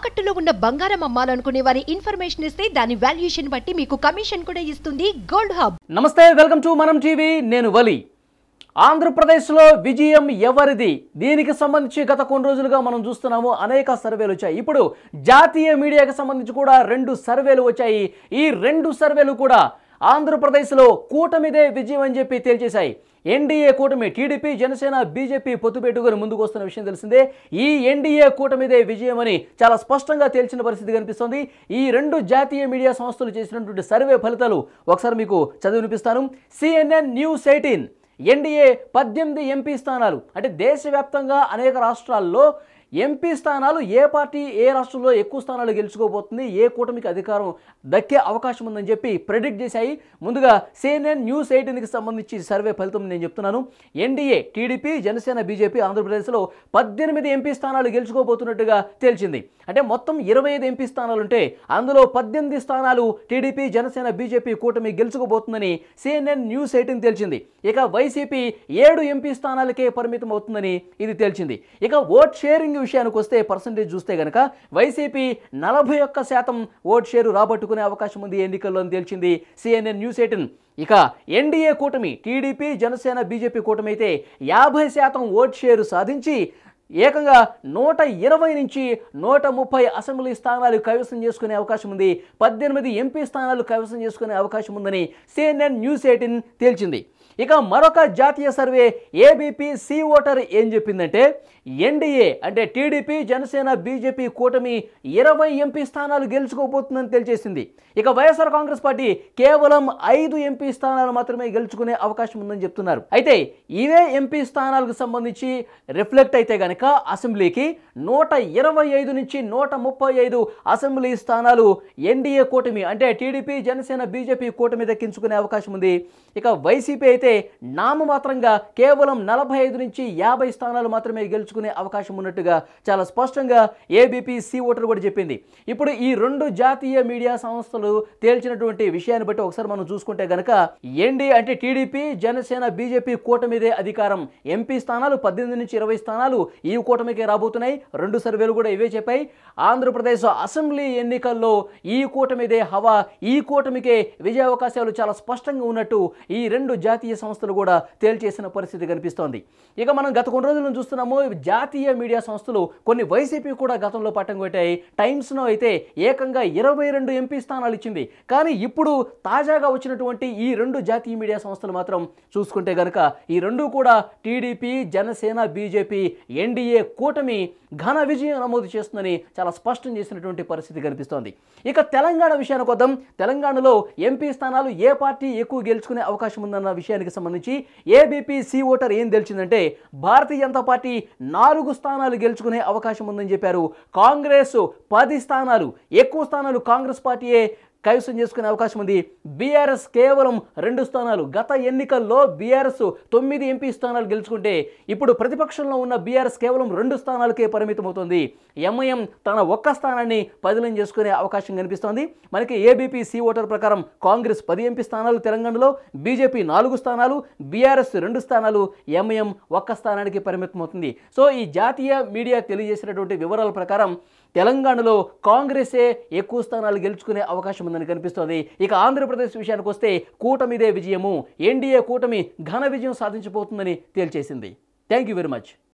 తాకట్టులో ఉన్న బంగారం అమ్మాలనుకునే వారి ఇన్ఫర్మేషన్ ఇస్తే దాని వాల్యుయేషన్ బట్టి మీకు కమిషన్ కూడా ఇస్తుంది గోల్డ్ హబ్. నమస్తే, వెల్కమ్ టు మనం టీవీ. నేను వలి. ఆంధ్రప్రదేశ్లో విజయం ఎవరిది? దీనికి సంబంధించి గత కొన్ని రోజులుగా మనం చూస్తున్నాము, అనేక సర్వేలు వచ్చాయి. ఇప్పుడు జాతీయ మీడియాకి సంబంధించి కూడా 2 సర్వేలు వచ్చాయి. ఈ 2 సర్వేలు కూడా ఆంధ్రప్రదేశ్లో కూటమిదే విజయం అని చెప్పి తేల్చేశాయి. ఎన్డీఏ కూటమి టీడీపీ, జనసేన, బీజేపీ పొత్తు పెట్టుకుని ముందుకు వస్తున్న విషయం తెలిసిందే. ఈ ఎన్డీఏ కూటమిదే విజయం అని చాలా స్పష్టంగా తేల్చిన పరిస్థితి కనిపిస్తోంది. ఈ 2 జాతీయ మీడియా సంస్థలు చేసినటువంటి సర్వే ఫలితాలు ఒకసారి మీకు చదివి వినిపిస్తాను. CNN న్యూస్ 18 ఎన్డీఏ 18 ఎంపీ స్థానాలు, అంటే దేశవ్యాప్తంగా అనేక రాష్ట్రాల్లో ఎంపీ స్థానాలు ఏ పార్టీ ఏ రాష్ట్రంలో ఎక్కువ స్థానాలు గెలుచుకోబోతుంది, ఏ కూటమికి అధికారం దక్కే అవకాశం ఉందని చెప్పి ప్రెడిక్ట్ చేశాయి. ముందుగా CNN న్యూస్ 18కి సంబంధించి సర్వే ఫలితం నేను చెప్తున్నాను. ఎన్డీఏ టీడీపీ, జనసేన, బీజేపీ ఆంధ్రప్రదేశ్లో 18 ఎంపీ స్థానాలు గెలుచుకోబోతున్నట్టుగా తేల్చింది. అంటే మొత్తం 25 ఎంపీ స్థానాలు ఉంటే అందులో 18 స్థానాలు టీడీపీ, జనసేన, బీజేపీ కూటమి గెలుచుకోబోతుందని CNN న్యూస్ 18 తేల్చింది. ఇక వైసీపీ 7 ఎంపీ స్థానాలకే పరిమితం అవుతుందని ఇది తేల్చింది. ఇక ఓట్ షేరింగ్ విషయానికి వస్తే పర్సంటేజ్ చూస్తే గనక వైసీపీ 41% ఓట్ షేరు రాబట్టుకునే అవకాశం ఉంది ఎన్నికల్లో అని తేల్చింది CNN న్యూస్ 18. ఇక ఎన్డీఏ కూటమి టీడీపీ, జనసేన, బీజేపీ కూటమి అయితే 50% ఓట్ షేరు సాధించి ఏకంగా 120 నుంచి 130 అసెంబ్లీ స్థానాలు కైవసం చేసుకునే అవకాశం ఉంది. 18 ఎంపీ స్థానాలు కైవసం చేసుకునే అవకాశం ఉందని CNN న్యూస్ 18 తేల్చింది. ఇక మరొక జాతీయ సర్వే ఏబీపీ సి ఓటర్ ఏం చెప్పిందంటే ఎన్డీఏ అంటే టీడీపీ, జనసేన, బీజేపీ కూటమి 20 ఎంపీ స్థానాలు గెలుచుకోబోతుందని తెలియజేసింది. ఇక వైఎస్ఆర్ కాంగ్రెస్ పార్టీ కేవలం 5 ఎంపీ స్థానాలు మాత్రమే గెలుచుకునే అవకాశం ఉందని చెప్తున్నారు. అయితే ఇవే ఎంపీ స్థానాలకు సంబంధించి రిఫ్లెక్ట్ అయితే గనక అసెంబ్లీకి 125 నుంచి 135 అసెంబ్లీ స్థానాలు ఎన్డీఏ కూటమి అంటే టీడీపీ, జనసేన, బీజేపీ కూటమి దక్కించుకునే అవకాశం ఉంది. ఇక వైసీపీ అయితే నామమాత్రంగా కేవలం 45 నుంచి 50 స్థానాలు మాత్రమే గెలుచుకునే అవకాశం ఉన్నట్టుగా చాలా స్పష్టంగా ఏబీపీ సి ఓటర్ కూడా చెప్పింది. ఇప్పుడు ఈ 2 జాతీయ మీడియా సంస్థలు తేల్చినటువంటి విషయాన్ని బట్టి ఒకసారి మనం చూసుకుంటే గనక ఎన్డీ అంటే టీడీపీ, జనసేన, బీజేపీ కూటమిదే అధికారం. ఎంపీ స్థానాలు 18 నుంచి 20 స్థానాలు ఈ కూటమికే రాబోతున్నాయి. 2 సర్వేలు కూడా ఇవే చెప్పాయి. ఆంధ్రప్రదేశ్ అసెంబ్లీ ఎన్నికల్లో ఈ కూటమిదే హవా, ఈ కూటమికే విజయ అవకాశాలు చాలా స్పష్టంగా ఉన్నట్టు ఈ 2 జాతీయ సంస్థలు కూడా తేల్చేసిన పరిస్థితి కనిపిస్తోంది. ఇక మనం గత కొన్ని రోజులను చూస్తున్నాము, జాతీయ మీడియా సంస్థలు కొన్ని వైసీపీ కూడా గతంలో పట్టం కొట్టాయి. టైమ్స్లో అయితే ఏకంగా 22 ఎంపీ స్థానాలు ఇచ్చింది. కానీ ఇప్పుడు తాజాగా వచ్చినటువంటి ఈ 2 జాతీయ మీడియా సంస్థలు మాత్రం చూసుకుంటే గనక ఈ 2 కూడా టీడీపీ, జనసేన, బీజేపీ ఎన్డీఏ కూటమి ఘన విజయం నమోదు చేస్తుందని చాలా స్పష్టం చేసినటువంటి పరిస్థితి కనిపిస్తోంది. ఇక తెలంగాణ విషయానికి వద్దాం. తెలంగాణలో ఎంపీ స్థానాలు ఏ పార్టీ ఎక్కువ గెలుచుకునే అవకాశం ఉందన్న విషయానికి సంబంధించి ఏబీపీ సి ఓటర్ ఏం తెలిసిందంటే భారతీయ జనతా పార్టీ 4 స్థానాలు గెలుచుకునే అవకాశం ఉందని చెప్పారు. కాంగ్రెస్ 10 స్థానాలు, ఎక్కువ స్థానాలు కాంగ్రెస్ పార్టీయే కైవసం చేసుకునే అవకాశం ఉంది. బీఆర్ఎస్ కేవలం 2 స్థానాలు. గత ఎన్నికల్లో బీఆర్ఎస్ 9 ఎంపీ స్థానాలు గెలుచుకుంటే ఇప్పుడు ప్రతిపక్షంలో ఉన్న బీఆర్ఎస్ కేవలం 2 స్థానాలకే పరిమితం అవుతుంది. ఎంఐఎం తన 1 స్థానాన్ని పదిలం చేసుకునే అవకాశం కనిపిస్తోంది. మనకి ఏబీపీ సి ఓటర్ ప్రకారం కాంగ్రెస్ 10 ఎంపీ స్థానాలు తెలంగాణలో, బీజేపీ 4 స్థానాలు, బీఆర్ఎస్ 2 స్థానాలు, ఎంఐఎం 1 స్థానానికి పరిమితం అవుతుంది. సో ఈ జాతీయ మీడియా తెలియజేసినటువంటి వివరాల ప్రకారం తెలంగాణలో కాంగ్రెసే ఎక్కువ స్థానాలు గెలుచుకునే అవకాశం ఉందని కనిపిస్తోంది. ఇక ఆంధ్రప్రదేశ్ విషయానికి వస్తే కూటమిదే విజయము, ఎన్డీఏ కూటమి ఘన విజయం సాధించబోతుందని తేల్చేసింది. Thank you very much.